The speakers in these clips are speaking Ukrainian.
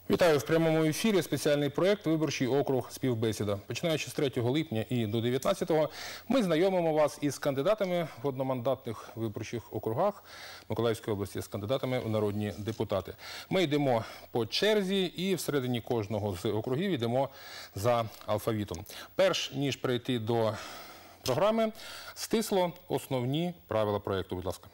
Вітаю! В прямому ефірі спеціальний проєкт «Виборчий округ. Співбесіда». Починаючи з 3 липня і до 19-го, ми знайомимо вас із кандидатами в одномандатних виборчих округах Миколаївської області, з кандидатами в народні депутати. Ми йдемо по черзі і всередині кожного з округів йдемо за алфавітом. Перш ніж перейти до програми, стисло основні правила проєкту. Будь ласка.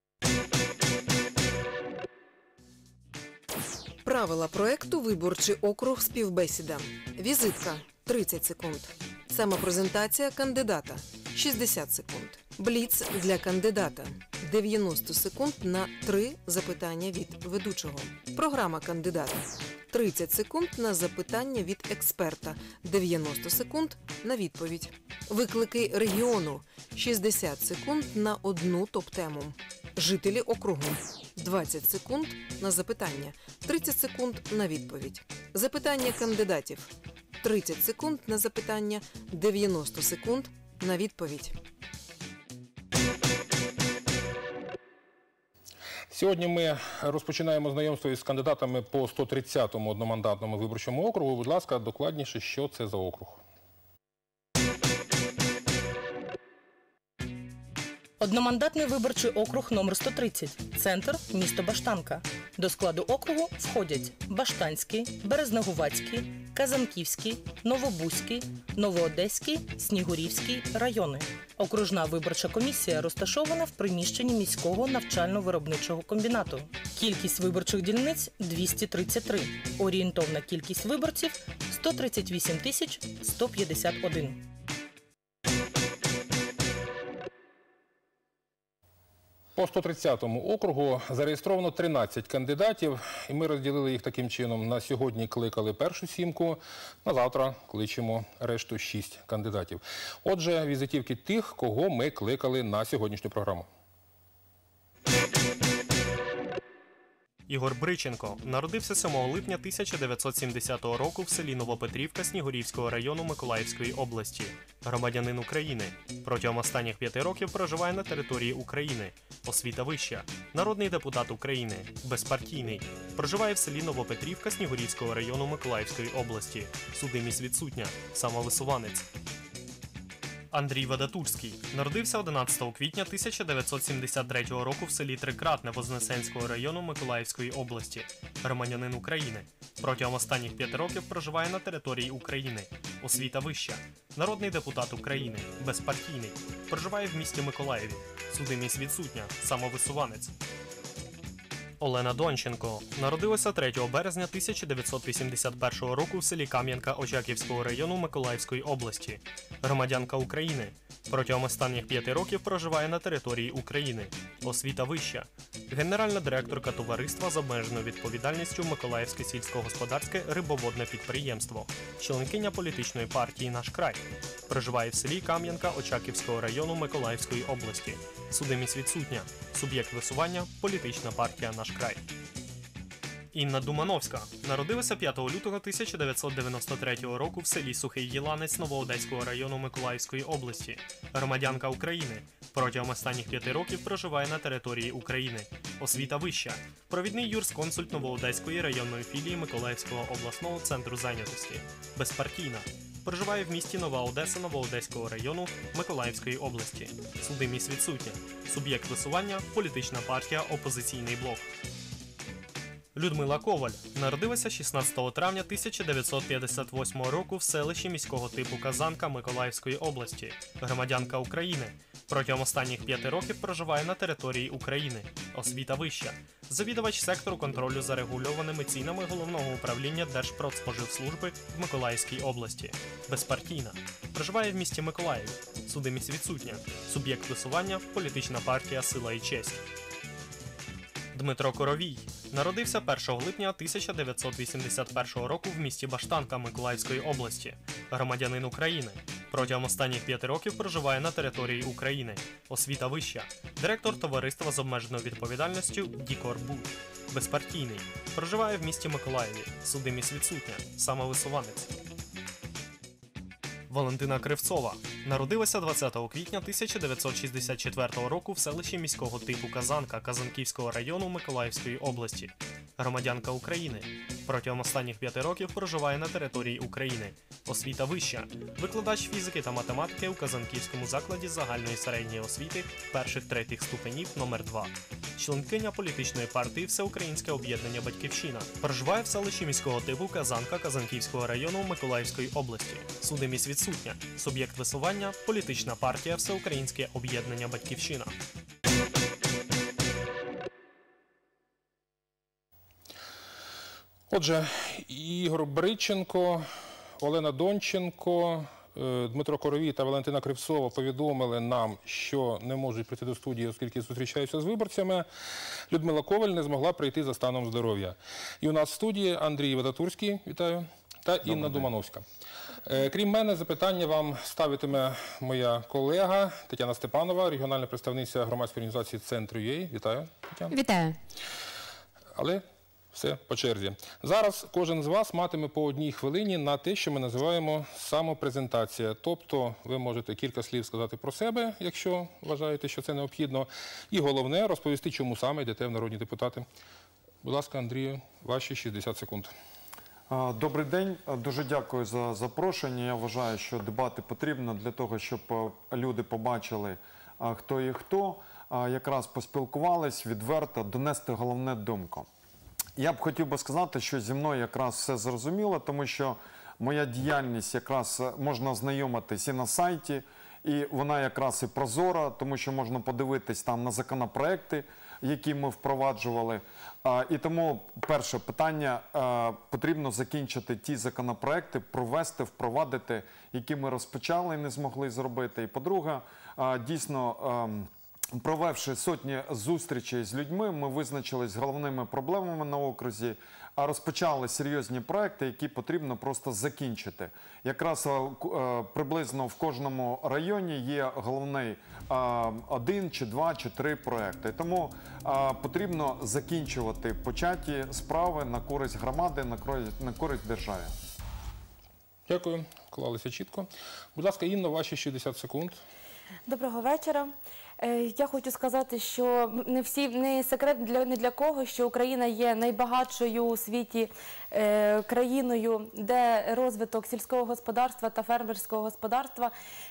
Правила проекту «Виборчий округ. Співбесіда». Візитка – 30 секунд. Самопрезентація кандидата – 60 секунд. Бліц для кандидата – 90 секунд на 3 запитання від ведучого. Програма кандидата – 30 секунд на запитання від експерта, 90 секунд на відповідь. Виклики регіону – 60 секунд на одну топ-тему. Жителі округу – 20 секунд на запитання, 30 секунд на відповідь. Запитання кандидатів – 30 секунд на запитання, 90 секунд на відповідь. Сьогодні ми розпочинаємо знайомство із кандидатами по 130-му одномандатному виборчому округу. Будь ласка, докладніше, що це за округ? Одномандатний виборчий округ номер 130. Центр – місто Баштанка. До складу округу входять Баштанський, Березнегуватський, Казанківський, Новобузький, Новоодеський, Снігурівський райони. Окружна виборча комісія розташована в приміщенні міського навчально-виробничого комбінату. Кількість виборчих дільниць – 233. Орієнтовна кількість виборців – 138 151. По 130-му округу зареєстровано 13 кандидатів, і ми розділили їх таким чином. На сьогодні кликали першу сімку, на завтра кличемо решту 6 кандидатів. Отже, візитівки тих, кого ми кликали на сьогоднішню програму. Ігор Бриченко народився 7 липня 1970 року в селі Новопетрівка Снігурівського району Миколаївської області. Громадянин України. Протягом останніх 5 років проживає на території України. Освіта вища. Народний депутат України. Безпартійний. Проживає в селі Новопетрівка Снігурівського району Миколаївської області. Судимість відсутня. Самовисуванець. Андрій Вадатурський народився 11 квітня 1973 року в селі Трикратне Вознесенського району Миколаївської області. Громадянин України. Протягом останніх 5 років проживає на території України. Освіта вища. Народний депутат України. Безпартійний. Проживає в місті Миколаєві. Судимість відсутня. Самовисуванець. Олена Донченко народилася 3 березня 1981 року в селі Кам'янка Очаківського району Миколаївської області. Громадянка України. Протягом останніх 5 років проживає на території України. Освіта вища. Генеральна директорка товариства з обмеженою відповідальністю Миколаївське сільськогосподарське рибоводне підприємство. Членкиня політичної партії «Наш край». Проживає в селі Кам'янка Очаківського району Миколаївської області. Судимість відсутня. Суб'єкт висування – політична партія «Наш край». Інна Думановська народилася 5 лютого 1993 року в селі Сухий Єланець Новоодеського району Миколаївської області. Громадянка України. Протягом останніх 5 років проживає на території України. Освіта вища. Провідний юрисконсульт Новоодеської районної філії Миколаївського обласного центру зайнятості. Безпартійна. Проживає в місті Нова Одеса Новоодеського району Миколаївської області. Судимість відсутня. Суб'єкт висування – політична партія «Опозиційний блок». Людмила Коваль народилася 16 травня 1958 року в селищі міського типу Казанка Миколаївської області. Громадянка України. Протягом останніх 5 років проживає на території України. Освіта вища. Завідувач сектору контролю за регульованими цінами Головного управління Держпродспоживслужби в Миколаївській області. Безпартійна. Проживає в місті Миколаїв. Судимість відсутня. Суб'єкт висування – політична партія «Сила і честь». Дмитро Коровій народився 1 липня 1981 року в місті Баштанка Миколаївської області. Громадянин України. Протягом останніх 5 років проживає на території України. Освіта вища. Директор товариства з обмеженою відповідальністю «Дікорбуд». Безпартійний. Проживає в місті Миколаєві. Судимість відсутня. Самовисуванець. Валентина Кривцова народилася 20 квітня 1964 року в селищі міського типу Казанка Казанківського району Миколаївської області. Громадянка України. Протягом останніх 5 років проживає на території України. Освіта вища. Викладач фізики та математики у Казанківському закладі загальної середньої освіти перших-третіх ступенів номер 2. Членкиня політичної партії Всеукраїнське об'єднання «Батьківщина». Проживає в селищі міського типу Казанка Казанківського району Миколаївської області. Судимість відсутня. Суб'єкт висування – політична партія Всеукраїнське об'єднання «Батьківщина». Отже, Ігор Бриченко, Олена Донченко, Дмитро Коровій та Валентина Кривцова повідомили нам, що не можуть прийти до студії, оскільки зустрічаються з виборцями. Людмила Коваль не змогла прийти за станом здоров'я. І у нас в студії Андрій Вадатурський, вітаю, та Інна Думановська. Крім мене, запитання вам ставитиме моя колега Тетяна Степанова, регіональна представниця громадської організації «Центр.UA». Вітаю, Тетяна. Вітаю. Але все по черзі. Зараз кожен з вас матиме по 1 хвилині на те, що ми називаємо самопрезентація. Тобто ви можете кілька слів сказати про себе, якщо вважаєте, що це необхідно. І головне, розповісти, чому саме йдете в народні депутати. Будь ласка, Андрію, ваші 60 секунд. Добрий день. Дуже дякую за запрошення. Я вважаю, що дебати потрібно для того, щоб люди побачили, хто є хто, якраз поспілкувались, відверто, донести головне думку. Я б хотів би сказати, що зі мною якраз все зрозуміло, тому що моя діяльність якраз можна ознайомитись і на сайті, і вона якраз і прозора, тому що можна подивитись там на законопроекти, які ми впроваджували. І тому перше питання, потрібно закінчити ті законопроекти, провести, впровадити, які ми розпочали і не змогли зробити. І по-друге, дійсно, провівши сотні зустрічей з людьми, ми визначились з головними проблемами на окрузі, а розпочали серйозні проекти, які потрібно просто закінчити. Якраз приблизно в кожному районі є головний 1, чи 2, чи 3 проекти. Тому потрібно закінчувати початі справи на користь громади, на користь держави. Дякую, вклалися чітко. Будь ласка, Інна, ваші 60 секунд. Доброго вечора. Я хочу сказати, що не секрет не для кого, що Україна є найбагатшою у світі країною, де розвиток сільського господарства та фермерського господарства,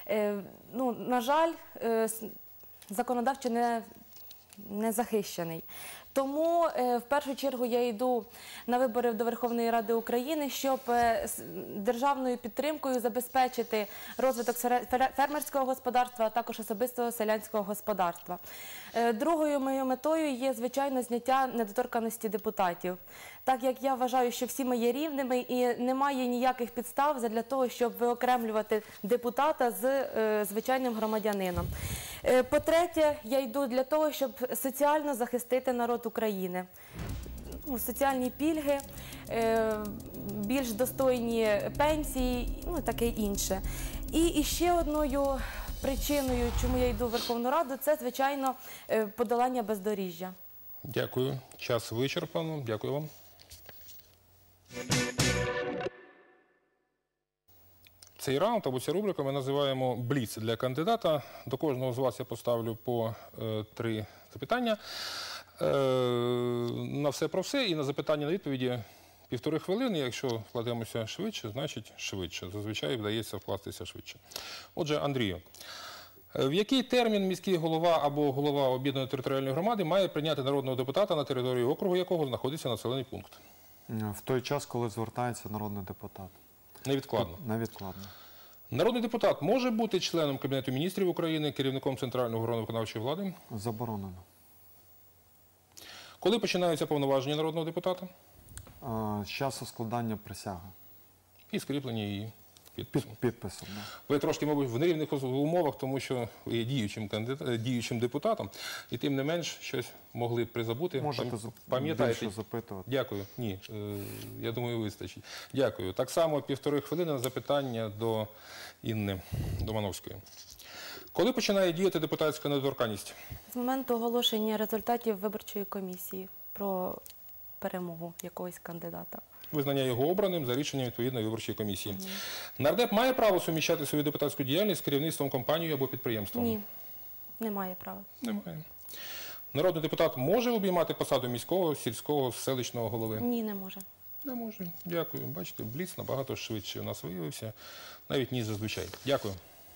на жаль, законодавчо не захищений. Тому в першу чергу я йду на вибори до Верховної Ради України, щоб державною підтримкою забезпечити розвиток фермерського господарства, а також особистого селянського господарства. Другою моєю метою є, звичайно, зняття недоторканності депутатів. Так як я вважаю, що всі ми є рівними і немає ніяких підстав для того, щоб виокремлювати депутата з звичайним громадянином. По-третє, я йду для того, щоб соціально захистити народ України. Соціальні пільги, більш достойні пенсії, таке інше. І ще одною причиною, чому я йду в Верховну Раду, це, звичайно, подолання бездоріжжя. Дякую. Час вичерпано. Дякую вам. Цей раунд або ця рубрика ми називаємо «Бліц» для кандидата. До кожного з вас я поставлю по 3 запитання. На все про все і на запитання на відповіді 1,5 хвилини. Якщо вкладемося швидше, значить швидше. Зазвичай вдається вкластися швидше. Отже, Андрію, в який термін міський голова або голова об'єднаної територіальної громади має прийняти народного депутата на території округу, якого знаходиться населений пункт? В той час, коли звертається народний депутат. Невідкладно. Невідкладно. Народний депутат може бути членом Кабінету міністрів України, керівником центрального органу виконавчої влади? Заборонено. Коли починаються повноваження народного депутата? З часу складання присяги. І скріплення її підписом. Підписом. Ви трошки, мабуть, в нерівних умовах, тому що ви є діючим депутатом, і тим не менш щось могли б призабути. Можете більше запитувати. Дякую. Ні, я думаю, вистачить. Дякую. Так само 1,5 хвилини на запитання до Інни Думановської. Коли починає діяти депутатська недоторканність? З моменту оголошення результатів виборчої комісії про перемогу якогось кандидата. Визнання його обраним за рішенням відповідної виборчої комісії. Нардеп має право суміщати свою депутатську діяльність з керівництвом компанії або підприємством? Ні, не має права. Немає. Народний депутат може обіймати посаду міського, сільського, селищного голови? Ні, не може. Не може. Дякую. Бачите, бліц набагато швидше у нас виявився, навіть ніж зазвичай. Дякую.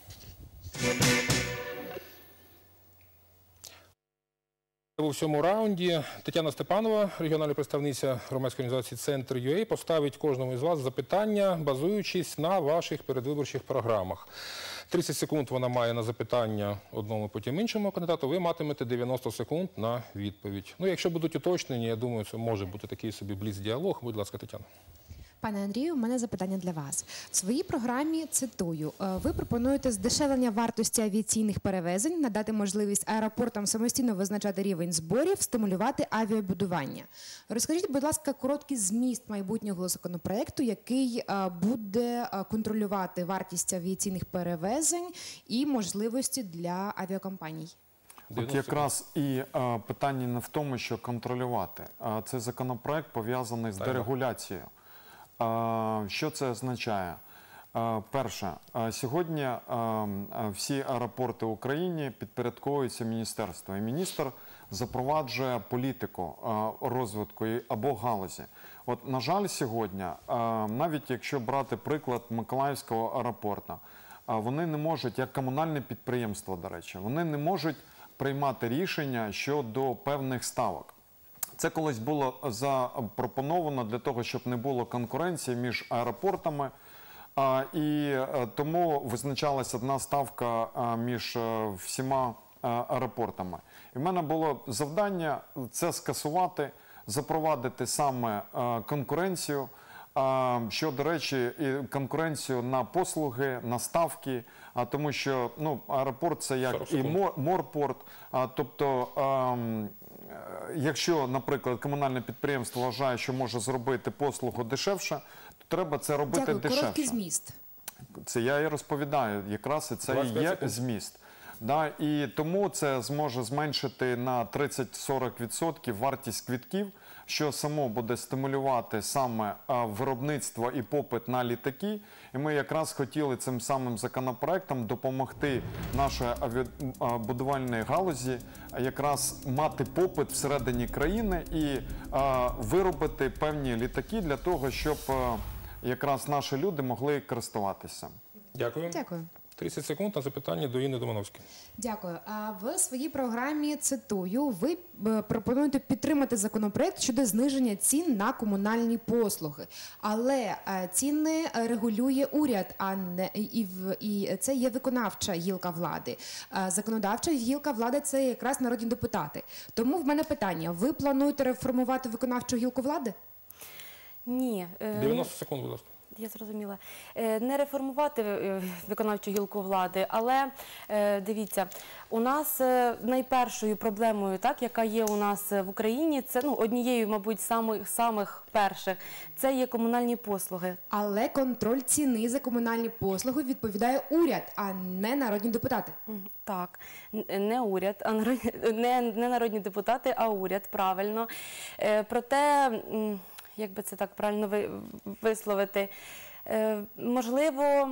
У всьому раунді Тетяна Степанова, регіональна представниця громадської організації «Центр.ЮА», поставить кожному із вас запитання, базуючись на ваших передвиборчих програмах. 30 секунд вона має на запитання одному, потім іншому кандидату. Ви матимете 90 секунд на відповідь. Ну, якщо будуть уточнені, я думаю, це може бути такий собі бліц-діалог. Будь ласка, Тетяна. Пане Андрію, у мене запитання для вас. В своїй програмі, цитую, ви пропонуєте здешевлення вартості авіаційних перевезень, надати можливість аеропортам самостійно визначати рівень зборів, стимулювати авіабудування. Розкажіть, будь ласка, короткий зміст майбутнього законопроекту, який буде контролювати вартість авіаційних перевезень і можливості для авіакомпаній. От якраз і питання не в тому, що контролювати. Цей законопроект пов'язаний з дерегуляцією. Що це означає? Перше, сьогодні всі аеропорти в Україні підпорядковуються міністерству. І міністр запроваджує політику розвитку або галузі. От, на жаль, сьогодні, навіть якщо брати приклад Миколаївського аеропорту, вони не можуть, як комунальне підприємство, до речі, вони не можуть приймати рішення щодо певних ставок. Це колись було запропоновано для того, щоб не було конкуренції між аеропортами, і тому визначалася одна ставка між всіма аеропортами. І в мене було завдання це скасувати, запровадити саме конкуренцію, що, до речі, і конкуренцію на послуги, на ставки, тому що аеропорт – це як і морпорт, тобто якщо, наприклад, комунальне підприємство вважає, що може зробити послугу дешевше, то треба це робити дешевше. Дякую. Короткий зміст. Це я і розповідаю, якраз і це і є зміст. І тому це зможе зменшити на 30-40% вартість квитків, що само буде стимулювати саме виробництво і попит на літаки. І ми якраз хотіли цим самим законопроектом допомогти нашій авіабудувальній галузі якраз мати попит всередині країни і виробити певні літаки для того, щоб якраз наші люди могли користуватися. Дякую. Дякую. 30 секунд на запитання до Інни Домановської. Дякую. В своїй програмі, цитую, ви пропонуєте підтримати законопроект щодо зниження цін на комунальні послуги. Але ціни регулює уряд, і це є виконавча гілка влади. Законодавча гілка влади – це якраз народні депутати. Тому в мене питання, ви плануєте реформувати виконавчу гілку влади? Ні. 90 секунд, будь ласка. Я зрозуміла. Не реформувати виконавчу гілку влади, але дивіться, у нас найпершою проблемою, яка є у нас в Україні, це однією, мабуть, самих перших, це є комунальні послуги. Але контроль ціни за комунальні послуги відповідає уряд, а не народні депутати. Так, не уряд, не народні депутати, а уряд, правильно. Проте, як би це так правильно висловити, можливо...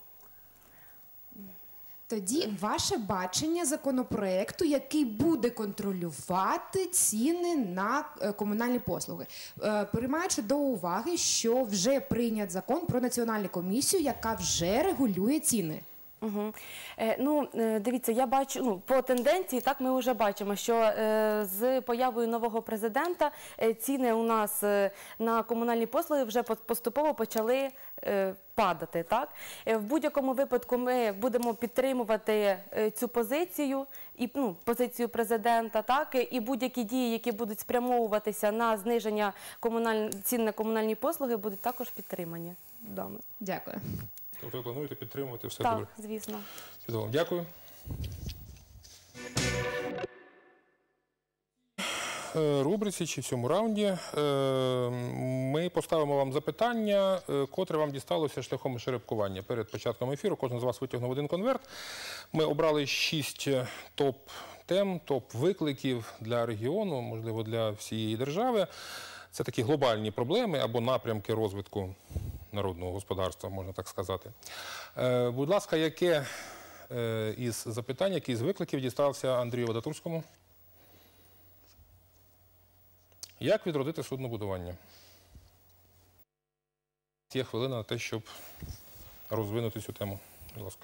Тоді ваше бачення законопроекту, який буде контролювати ціни на комунальні послуги, приймаючи до уваги, що вже прийнят закон про національну комісію, яка вже регулює ціни. Угу. Дивіться, я бачу, по тенденції, ми вже бачимо, що з появою нового президента ціни у нас на комунальні послуги вже поступово почали падати. В будь-якому випадку ми будемо підтримувати цю позицію, і позицію президента, і будь-які дії, які будуть спрямовуватися на зниження цін на комунальні послуги, будуть також підтримані. Дякую. Тобто ви плануєте підтримувати все так, добре? Так, звісно. Чудово. Дякую. Рубриці чи в цьому раунді ми поставимо вам запитання, котре вам дісталося шляхом жеребкування. Перед початком ефіру кожен з вас витягнув один конверт. Ми обрали 6 топ-тем, топ-викликів для регіону, можливо, для всієї держави. Це такі глобальні проблеми або напрямки розвитку народного господарства, можна так сказати. Будь ласка, яке із запитань, який з викликів дістався Андрію Вадатурському? Як відродити суднобудування? Є хвилина на те, щоб розвинути цю тему. Будь ласка.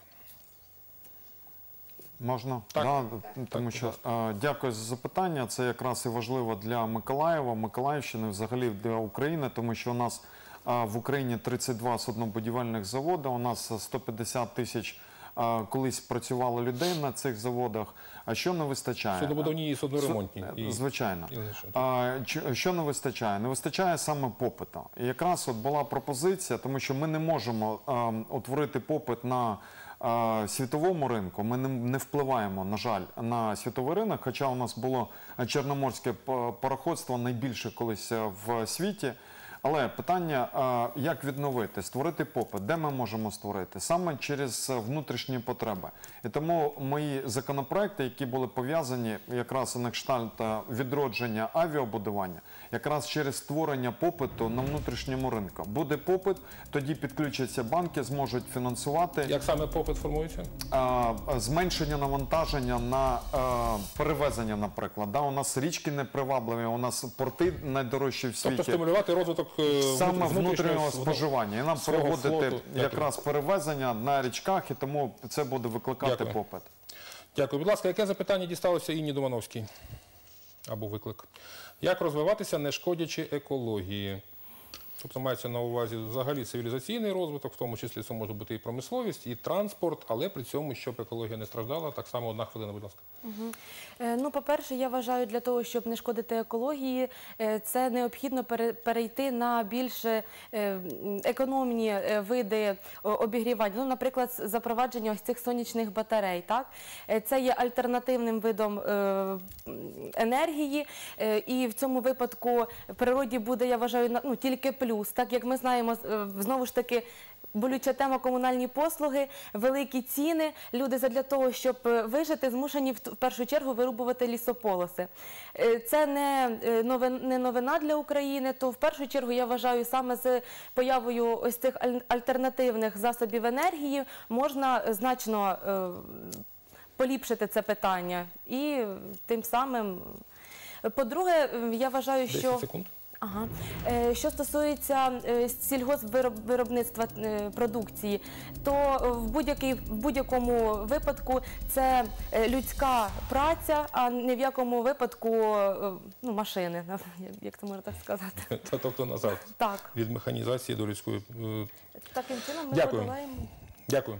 Можна? Так. Да, тому що, дякую за запитання. Це якраз і важливо для Миколаєва, Миколаївщини, взагалі для України, тому що у нас в Україні 32 суднобудівельних заводи, у нас 150 тисяч колись працювало людей на цих заводах. А що не вистачає? Суднобудівні і судноремонтні. Звичайно. Що не вистачає? Не вистачає саме попиту. І якраз от була пропозиція, тому що ми не можемо утворити попит на світовому ринку. Ми не впливаємо, на жаль, на світовий ринок, хоча у нас було чорноморське пароходство найбільше колись в світі. Але питання, як відновити, створити попит, де ми можемо створити? Саме через внутрішні потреби. І тому мої законопроекти, які були пов'язані якраз на кшталт відродження авіабудування, якраз через створення попиту на внутрішньому ринку. Буде попит, тоді підключаться банки, зможуть фінансувати. Як саме попит формується? Зменшення навантаження на перевезення, наприклад. У нас річки непривабливі, у нас порти найдорожчі в світі. Тобто стимулювати розвиток саме внутрішнього споживання. І нам проводити якраз перевезення на річках, і тому це буде викликати попит. Дякую. Будь ласка, яке запитання дісталося Інні Думановській? Або виклик. Як розвиватися, не шкодячи екології? Тобто мається на увазі взагалі цивілізаційний розвиток, в тому числі це може бути і промисловість, і транспорт, але при цьому, щоб екологія не страждала. Так само 1 хвилина, будь ласка. Ну, по-перше, я вважаю, для того, щоб не шкодити екології, це необхідно перейти на більш економні види обігрівання. Ну, наприклад, запровадження ось цих сонячних батарей. Так? Це є альтернативним видом енергії, і в цьому випадку в природі буде, я вважаю, ну, тільки плюс. Так як ми знаємо, знову ж таки, болюча тема комунальні послуги, великі ціни. Люди задля того, щоб вижити, змушені в першу чергу вирубувати лісополоси. Це не новина для України, то в першу чергу я вважаю, саме з появою ось цих альтернативних засобів енергії можна значно поліпшити це питання. І тим самим, по-друге, я вважаю, що... 10 секунд. Ага. Що стосується сільгоспвиробництва продукції, то в будь-якому випадку це людська праця, а не в якому випадку машини, як це можна так сказати. Тобто назад. Так. Від механізації до людської. Таким чином ми подолаємо. Дякую.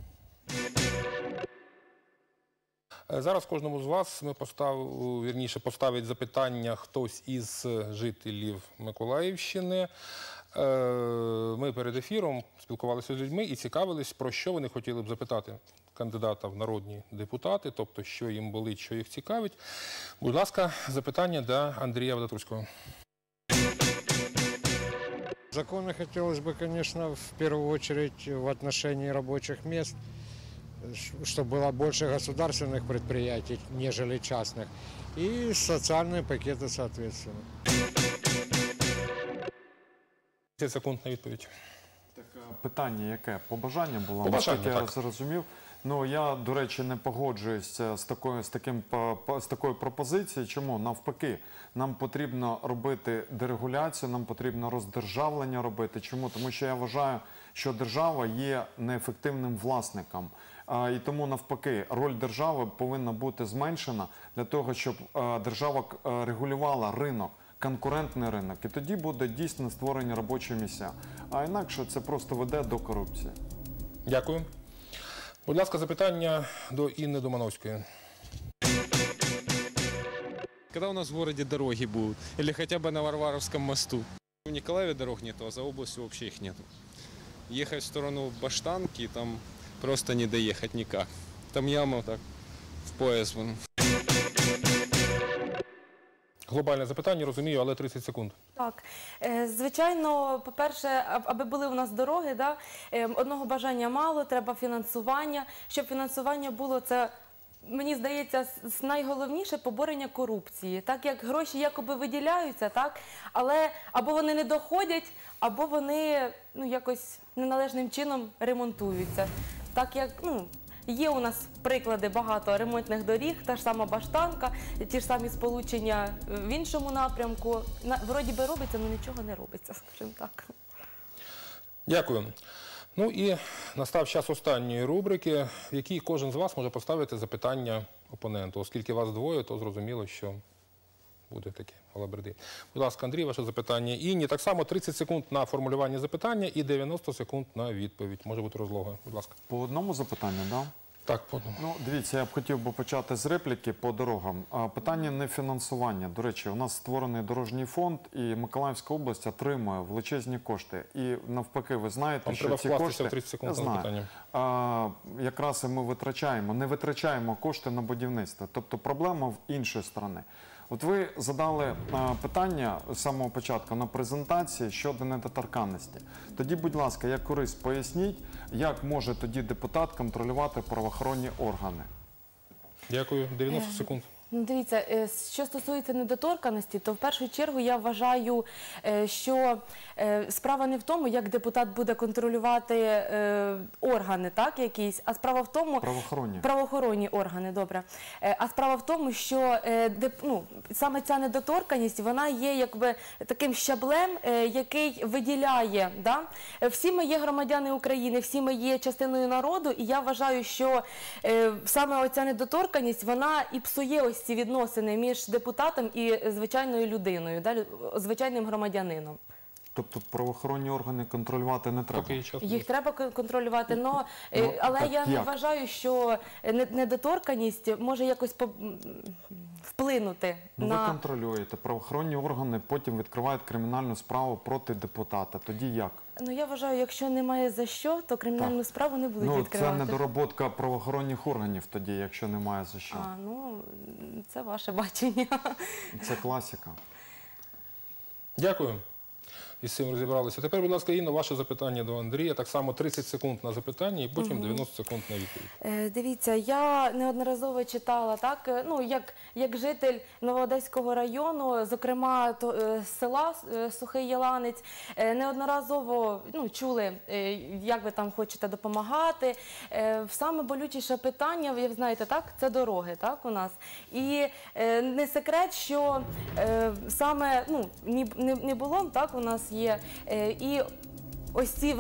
Зараз кожному з вас ми поставить запитання хтось із жителів Миколаївщини. Ми перед ефіром спілкувалися з людьми і цікавились, про що вони хотіли б запитати кандидата в народні депутати, тобто, що їм болить, що їх цікавить. Будь ласка, запитання до Андрія Вадатурського. Законы хотелось бы, конечно, в первую очередь в отношении рабочих мест, чтобы было больше государственных предприятий, нежели частных, и социальные пакеты, соответственно. 10 секунд на відповідь. Питання яке? Побажання було? Побажання, так. так. Я зрозумів. Ну, я, до речі, не погоджуюсь з такою пропозицією. Чому? Навпаки, нам потрібно робити дерегуляцію, нам потрібно роздержавлення робити. Чому? Тому що я вважаю, що держава є неефективним власником. І тому, навпаки, роль держави повинна бути зменшена для того, щоб держава регулювала ринок, конкурентний ринок. І тоді буде дійсно створені робочі місця. А інакше це просто веде до корупції. Дякую. Будь ласка, запитання до Інни Думановської. Когда у нас в городе дороги будут? Или хотя бы на Варваровском мосту? В Николаеве дорог нету, а за областью вообще их нету. Ехать в сторону Баштанки, там просто не доехать никак. Там яма так в пояс. Глобальне запитання, розумію, але 30 секунд. Так, звичайно, по-перше, аби були у нас дороги, да, одного бажання мало, треба фінансування. Щоб фінансування було, це, мені здається, найголовніше поборення корупції. Так як гроші якоби виділяються, так, але або вони не доходять, або вони якось неналежним чином ремонтуються. Так як, Є у нас приклади багато ремонтних доріг, та ж сама Баштанка, ті ж самі сполучення в іншому напрямку. Вроді би робиться, але нічого не робиться, скажімо так. Дякую. Ну і настав час останньої рубрики, в якій кожен з вас може поставити запитання опоненту. Оскільки вас двоє, то зрозуміло, що буде таке алаберди. Будь ласка, Андрій, ваше запитання. Інні, так само 30 секунд на формулювання запитання і 90 секунд на відповідь. Може бути розлога. Будь ласка. По одному запитанню, так? Да? Так, по одному. Ну, дивіться, я б хотів би почати з репліки по дорогам. Питання не фінансування. До речі, у нас створений дорожній фонд, і Миколаївська область отримує величезні кошти. І навпаки, ви знаєте, Вам що треба ці вкластися кошти... в 30 секунд Я на знаю. запитання. Якраз і ми не витрачаємо кошти на будівництво. Тобто проблема в іншої сторони. От ви задали питання з самого початку на презентації щодо недоторканності. Тоді, будь ласка, як юрист, поясніть, як може тоді депутат контролювати правоохоронні органи? Дякую. 90 секунд. Ну, дивіться, що стосується недоторканості, то в першу чергу я вважаю, що справа не в тому, як депутат буде контролювати органи, так, якісь, а справа в тому... Правоохоронні органи, добре. А справа в тому, що саме ця недоторканність, вона є якби таким щаблем, який виділяє, да? Всі ми є громадяни України, всі ми є частиною народу, і я вважаю, що саме оця недоторканність, вона і псує ось ці відносини між депутатом і звичайною людиною, да, звичайним громадянином. Тобто правоохоронні органи контролювати не треба? Їх треба контролювати, але я не вважаю, що недоторканність може якось вплинути на... Ви контролюєте, правоохоронні органи потім відкривають кримінальну справу проти депутата. Тоді як? Ну, я вважаю, якщо немає за що, то кримінальну справу не будуть відкривати. Це недороботка правоохоронних органів тоді, якщо немає за що. Це ваше бачення. Це класика. Дякую. Із цим розібралися. Тепер, будь ласка, Інно, ваше запитання до Андрія. Так само 30 секунд на запитання і потім 90 секунд на відповідь. Дивіться, я неодноразово читала, так, як житель Новоодеського району, зокрема села Сухий Єланець, неодноразово чули, як ви там хочете допомагати. Саме болючіше питання, ви знаєте, так, це дороги, так, у нас. І не секрет, що саме, не було, так, у нас є. І ось ці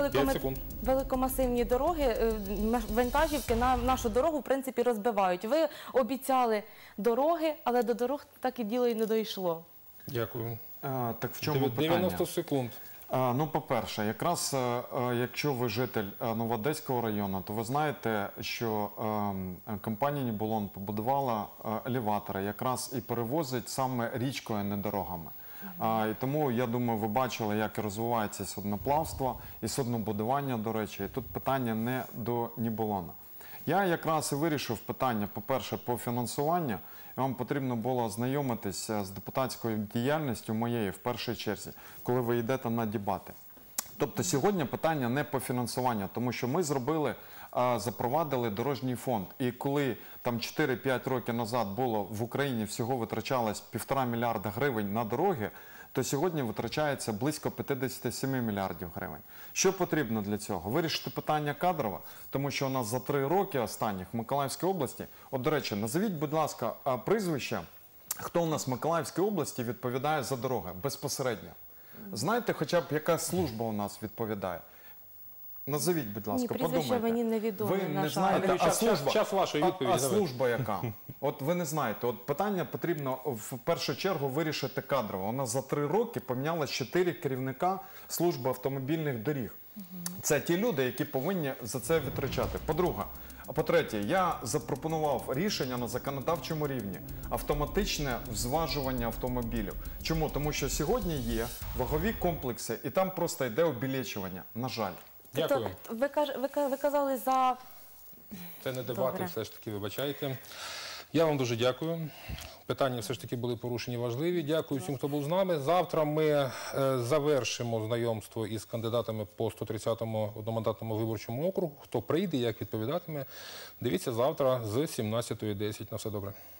великомасивні дороги, вантажівки на нашу дорогу, в принципі, розбивають. Ви обіцяли дороги, але до дорог так і діло і не дійшло. Дякую. Так в чому питання? 90 секунд. По-перше, якраз якщо ви житель Новоодеського району, то ви знаєте, що компанія «Нібулон» побудувала елеватори, якраз і перевозить саме річкою, а не дорогами. І тому, я думаю, ви бачили, як розвивається судноплавство і суднобудування, до речі. І тут питання не до «Нібулона». Я якраз і вирішив питання, по-перше, по фінансуванню. Вам потрібно було ознайомитися з депутатською діяльністю моєю в першій черзі, коли ви йдете на дебати. Тобто сьогодні питання не по фінансуванню, тому що ми запровадили дорожній фонд. І коли там 4-5 років назад було в Україні всього витрачалось 1,5 мільярда гривень на дороги, то сьогодні витрачається близько 57 мільярдів гривень. Що потрібно для цього? Вирішити питання кадрове, тому що у нас за 3 роки останніх в Миколаївській області, до речі, назовіть, будь ласка, прізвище, хто у нас в Миколаївській області відповідає за дороги безпосередньо. Знаєте, хоча б яка служба у нас відповідає? Назовіть, будь ласка, подумайте. Прізвище мені невідоме. Ви не знаєте, час вашої відповіді. А служба яка? От ви не знаєте. От питання потрібно в першу чергу вирішити кадрово. У нас за 3 роки помінялось 4 керівника служби автомобільних доріг. Це ті люди, які повинні за це витрачати. По-третє, я запропонував рішення на законодавчому рівні – автоматичне зважування автомобілів. Чому? Тому що сьогодні є вагові комплекси і там просто йде обілечування, на жаль. Дякую. Ви казали за... Це не дебати, все ж таки, вибачайте. Я вам дуже дякую. Питання все ж таки були порушені важливі. Дякую всім, хто був з нами. Завтра ми завершимо знайомство із кандидатами по 130-му одномандатному виборчому округу. Хто прийде, як відповідатиме, дивіться завтра з 17:10. На все добре.